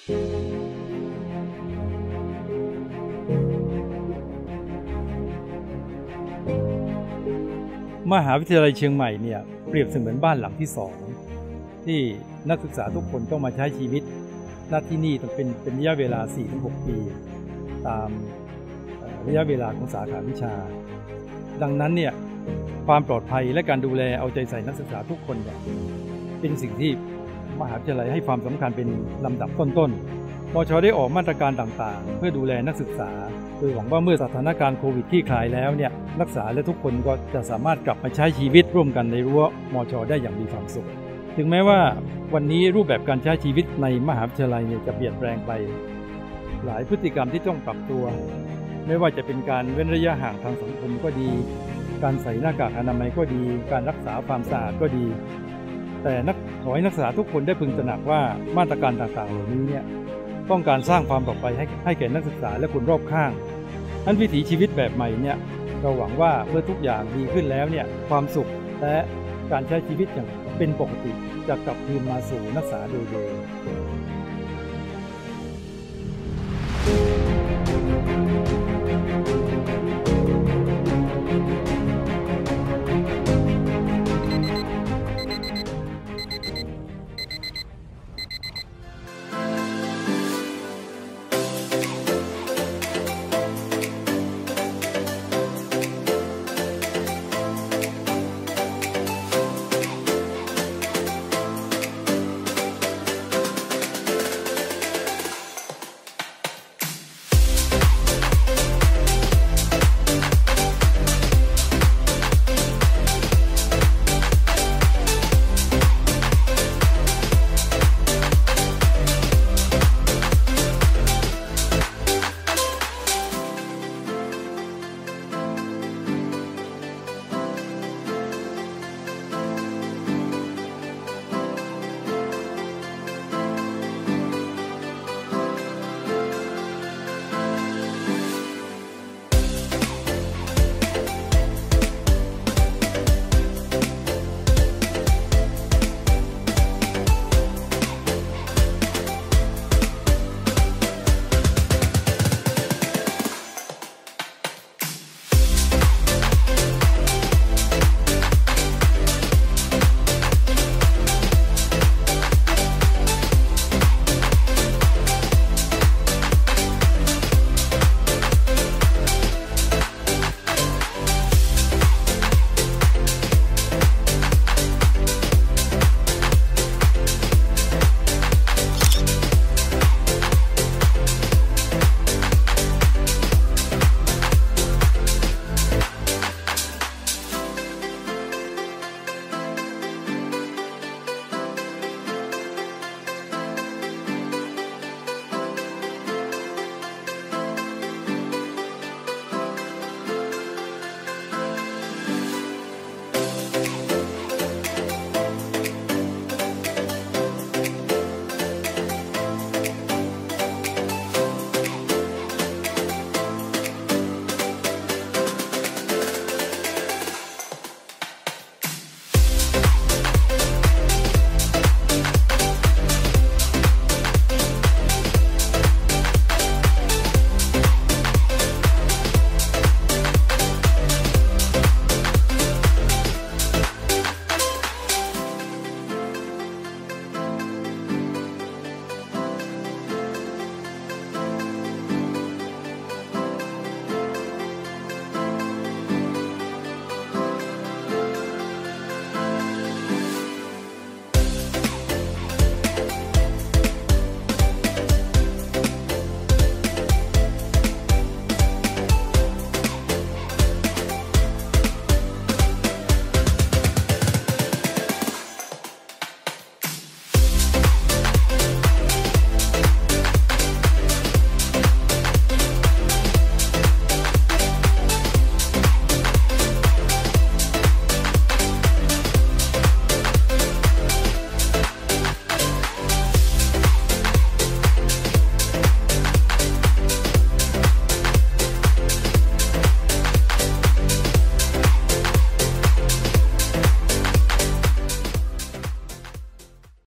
มหาวิทยาลัยเชียงใหม่เนี่ยเปรียบเสมือนบ้านหลังที่สองที่นักศึกษาทุกคนต้องมาใช้ชีวิตณที่นี่ต้องเป็นระยะเวลา 4-6 ปีตามระยะเวลาของสาขาวิชาดังนั้นเนี่ยความปลอดภัยและการดูแลเอาใจใส่นักศึกษาทุกคนเนี่ยเป็นสิ่งที่มหาวิทยาลัยให้ความสำคัญเป็นลำดับต้นๆมช.ได้ออกมาตรการต่างๆเพื่อดูแลนักศึกษาโดยหวังว่าเมื่อสถานการณ์โควิดคลี่คลายแล้วเนี่ยนักศึกษาและทุกคนก็จะสามารถกลับมาใช้ชีวิตร่วมกันในรั้วมช.ได้อย่างมีความสุขถึงแม้ว่าวันนี้รูปแบบการใช้ชีวิตในมหาวิทยาลัยเนี่ยจะเปลี่ยนแปลงไปหลายพฤติกรรมที่ต้องปรับตัวไม่ว่าจะเป็นการเว้นระยะห่างทางสังคมก็ดีการใส่หน้ากากอนามัยก็ดีการรักษาความสะอาดก็ดีแต่ขอให้นักศึกษาทุกคนได้พึงตระหนักว่ามาตรการต่างๆเหล่านี้เนี่ยต้องการสร้างความปลอดภัยให้แก่นักศึกษาและคนรอบข้างนั้นวิถีชีวิตแบบใหม่เนี่ยเราหวังว่าเมื่อทุกอย่างดีขึ้นแล้วเนี่ยความสุขและการใช้ชีวิตอย่างเป็นปกติจะกลับคืนมาสู่นักศึกษาโดยเร็ว